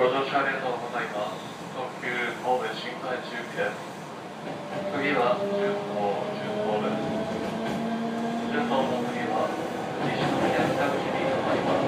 ご乗車ありがとうございます。特急神戸新海中期です。次は順東です。順東の次は西宮北口に停まります。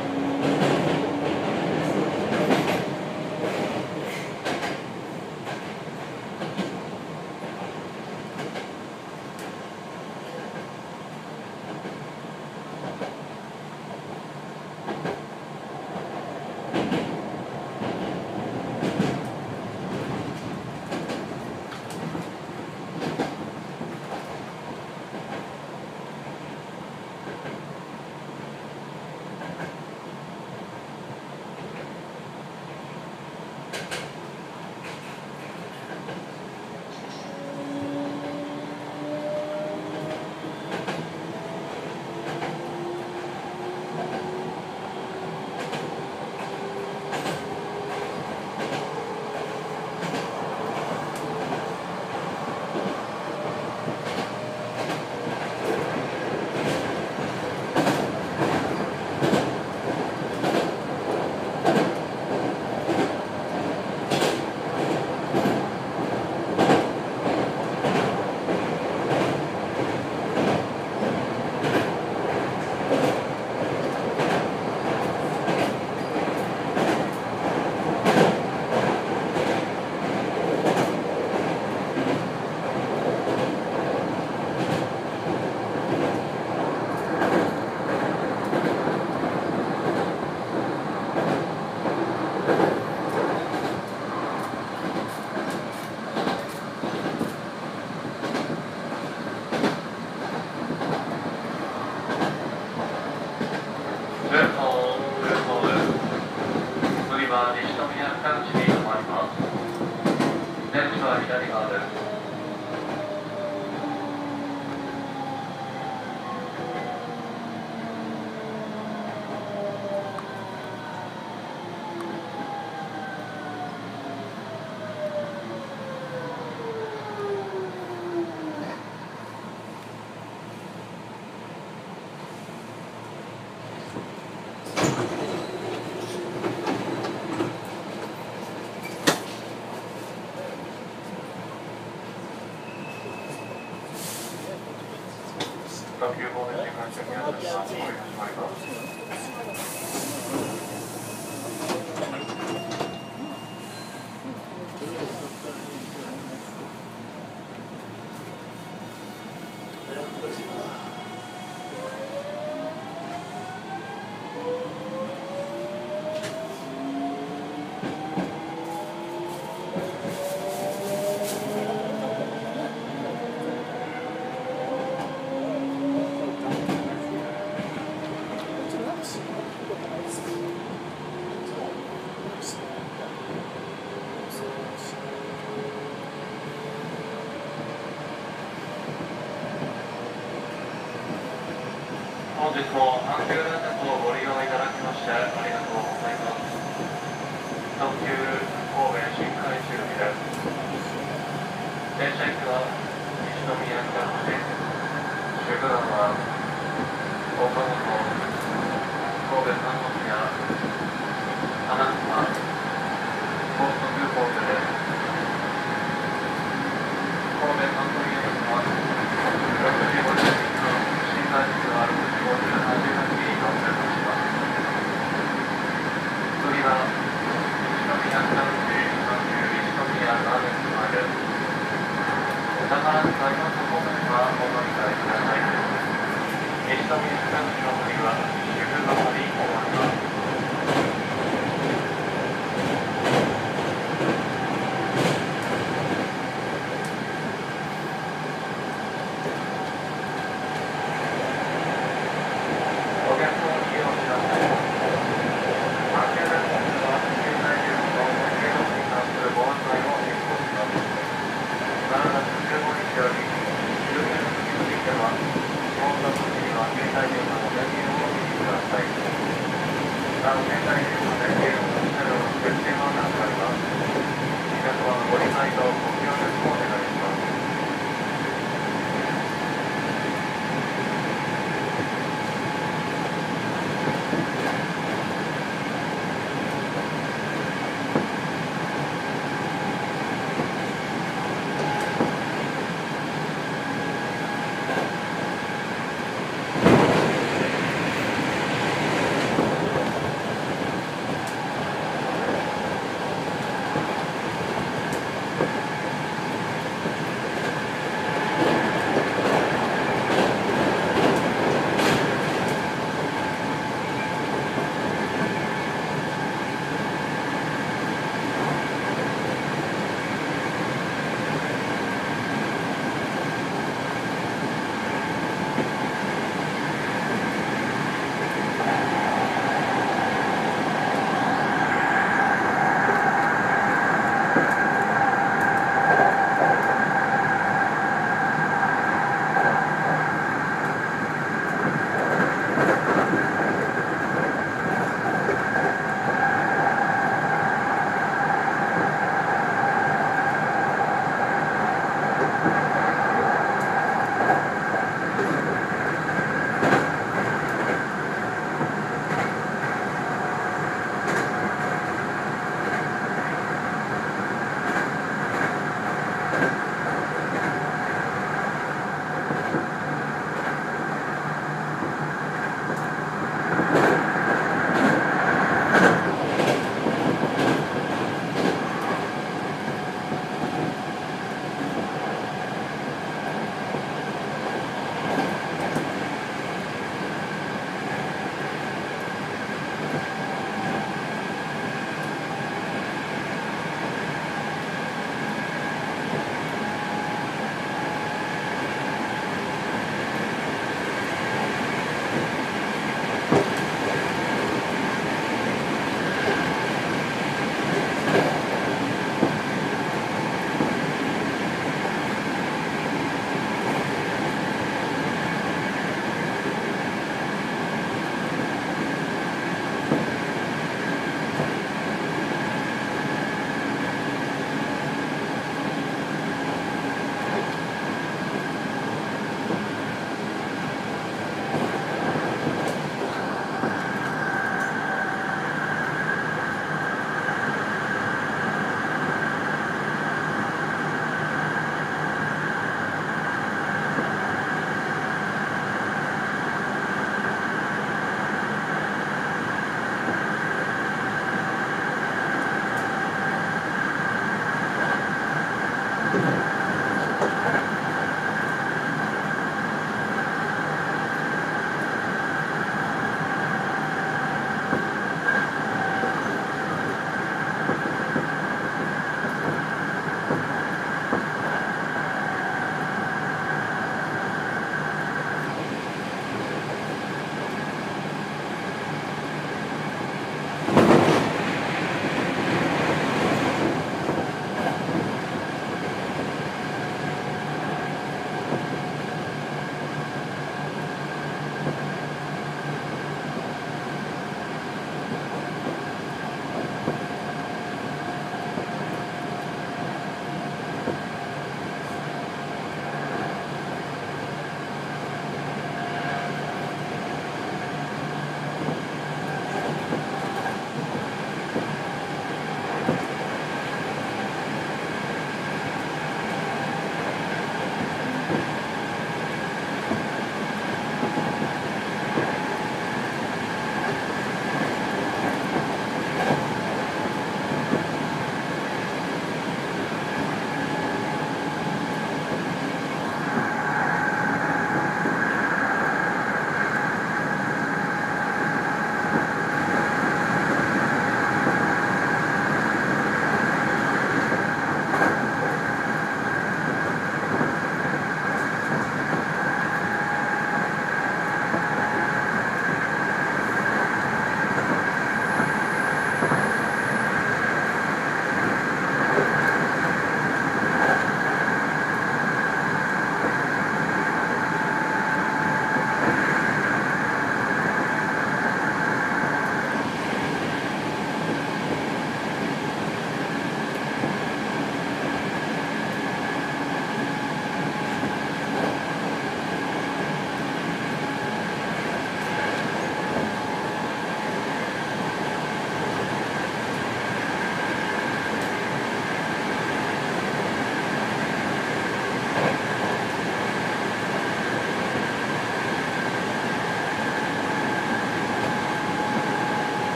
左側です。特急神戸新幹線にあたります。お願いします。本日も阪急電鉄をご利用いただきましてありがとうございます。特急神戸新海中期です。電車駅は西宮北口、主区段は岡本、神戸三宮、花妻、高速神戸です。神戸三宮駅は6時50分新快速は6時58分に到着します。次は西宮北口、特急西宮ラーメン島です。宝塚4方面はお乗り換えください。西宮北口の次は主婦の方に終わります。携帯電話の電源を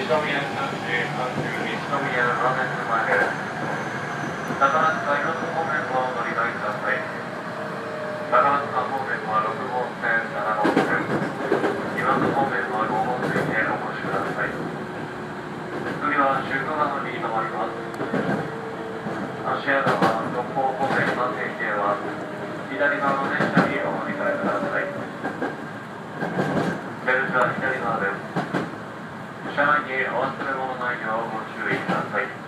宮山西宮ラーメンズ前です。高松海陸方面をお乗り換えください。高松間方面は6号線、7号線、岩津方面は5号線へお越しください。次は宿川に停まります。芦屋川六甲方面関西系は左側の電車にお乗り換えください。ベルトは左側です。車内にお忘れ物ないようご注意ください。